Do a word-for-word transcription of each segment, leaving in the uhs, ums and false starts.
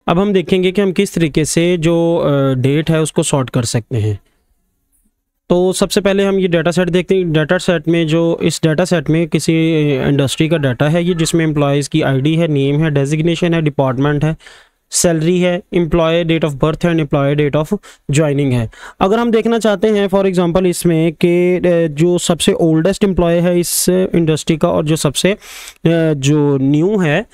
अब हम देखेंगे कि हम किस तरीके से जो डेट है उसको सॉर्ट कर सकते हैं। तो सबसे पहले हम ये डाटा सेट देखते हैं। डाटा सेट में जो इस डाटा सेट में किसी इंडस्ट्री का डाटा है ये, जिसमें एम्प्लॉयज़ की आईडी है, नेम है, डेजिग्नेशन है, डिपार्टमेंट है, सैलरी है, एम्प्लॉय डेट ऑफ बर्थ है and employee date of joining है। अगर हम देखना चाहते हैं फॉर एग्जांपल इसमें कि जो सबसे ओल्डेस्ट एम्प्लॉय है इस इंडस्ट्री का और जो सबसे जो न्यू है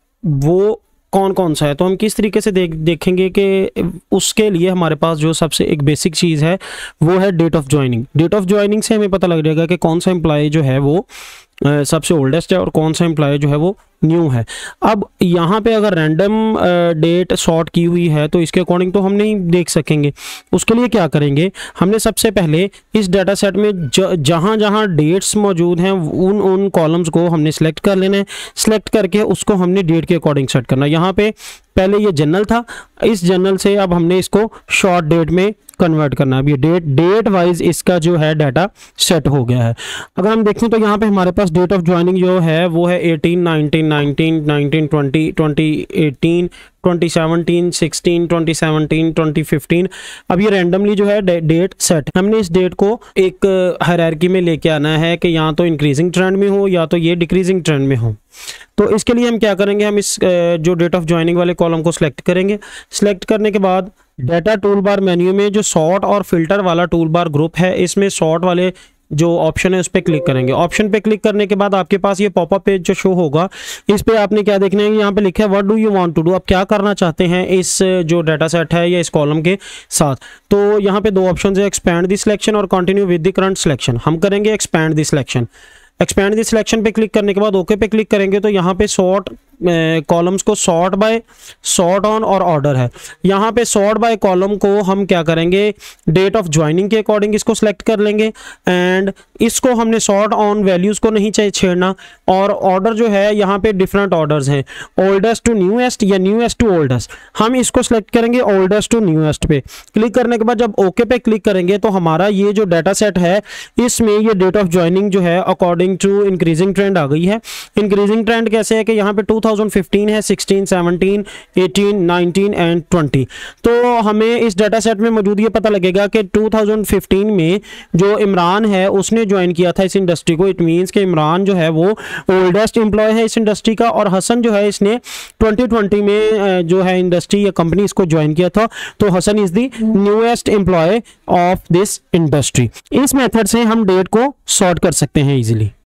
वो कौन कौन सा है, तो हम किस तरीके से देख देखेंगे कि उसके लिए हमारे पास जो सबसे एक बेसिक चीज़ है वो है date of joining. Date of joining से हमें पता लग जाएगा कि कौन सा एम्प्लॉय जो है वो Uh, सबसे ओल्डेस्ट है और कौन सा एम्प्लॉय जो है वो न्यू है। अब यहाँ पे अगर रैंडम डेट सॉर्ट की हुई है तो इसके अकॉर्डिंग तो हम नहीं देख सकेंगे। उसके लिए क्या करेंगे, हमने सबसे पहले इस डाटा सेट में ज, जहाँ जहाँ डेट्स मौजूद हैं उन उन कॉलम्स को हमने सेलेक्ट कर लेना है। सेलेक्ट करके उसको हमने डेट के अकॉर्डिंग सेट करना है। यहाँ पे पहले ये जनरल था, इस जनरल से अब हमने इसको शॉर्ट डेट में कन्वर्ट करना है। अब ये डेट डेट वाइज इसका जो है डाटा सेट हो गया है। अगर हम देखें तो यहाँ पे हमारे पास डेट ऑफ ज्वाइनिंग जो है वो है eighteen, nineteen, nineteen, nineteen, twenty, twenty eighteen, twenty seventeen, sixteen, twenty seventeen, twenty fifteen. अब ये रैंडमली जो है डेट सेट, हमने इस डेट को एक हायरार्की में लेके आना है कि या तो इंक्रीजिंग ट्रेंड में हो या तो ये डिक्रीजिंग ट्रेंड में हो। तो इसके लिए हम क्या करेंगे, हम इस जो डेट ऑफ ज्वाइनिंग वाले कॉलम को सिलेक्ट करेंगे। सिलेक्ट करने के बाद डाटा टूल बार मेन्यू में जो सॉर्ट और फिल्टर वाला टूल बार ग्रुप है इसमें सॉर्ट वाले जो ऑप्शन है उस पर क्लिक करेंगे। ऑप्शन पे क्लिक करने के बाद आपके पास ये पॉपअप पेज जो शो होगा, इस पे आपने क्या देखना है, यहाँ पे लिखा है what do you want to do, आप क्या करना चाहते हैं इस जो डाटा सेट है या इस कॉलम के साथ। तो यहाँ पे दो ऑप्शन है, एक्सपैंड द सिलेक्शन और continue with the current selection. हम करेंगे expand the selection. Expand the selection पे क्लिक करने के बाद ओके पे क्लिक करेंगे तो यहाँ पे सॉर्ट कॉलम्स को सॉर्ट बाय, सॉर्ट ऑन और ऑर्डर है। यहाँ पे सॉर्ट बाय कॉलम को हम क्या करेंगे, डेट ऑफ ज्वाइनिंग के अकॉर्डिंग इसको सेलेक्ट कर लेंगे एंड इसको हमने सॉर्ट ऑन वैल्यूज़ को नहीं चाहिए छेड़ना। और ऑर्डर जो है यहाँ पे डिफरेंट ऑर्डर्स हैं, ओल्डेस्ट टू न्यूएस्ट या न्यूएस्ट टू ओल्डेस्ट। हम इसको सेलेक्ट करेंगे ओल्डेस्ट टू न्यूएस्ट पे। क्लिक करने के बाद जब ओके पे क्लिक करेंगे तो हमारा ये जो डाटा सेट है इसमें ये डेट ऑफ ज्वाइनिंग जो है अकॉर्डिंग टू इंक्रीजिंग ट्रेंड आ गई है। इंक्रीजिंग ट्रेंड कैसे है कि यहाँ पे टू थाउजेंड फिफ्टीन है, sixteen, seventeen, eighteen, nineteen and twenty. तो हमें इस डाटा सेट में मौजूद ये पता लगेगा कि टू थाउजेंड फिफ्टीन में जो इमरान है उसने ज्वाइन किया था इस इंडस्ट्री को। इट मींस कि इमरान जो है वो ओल्डेस्ट एम्प्लॉय है इस इंडस्ट्री का और हसन जो है इसने ट्वेंटी ट्वेंटी में जो है इंडस्ट्री या कंपनी इसको ज्वाइन किया था। तो Hasan is the newest employee of this industry. इस मेथड से हम डेट को सॉर्ट कर सकते हैं इजीली।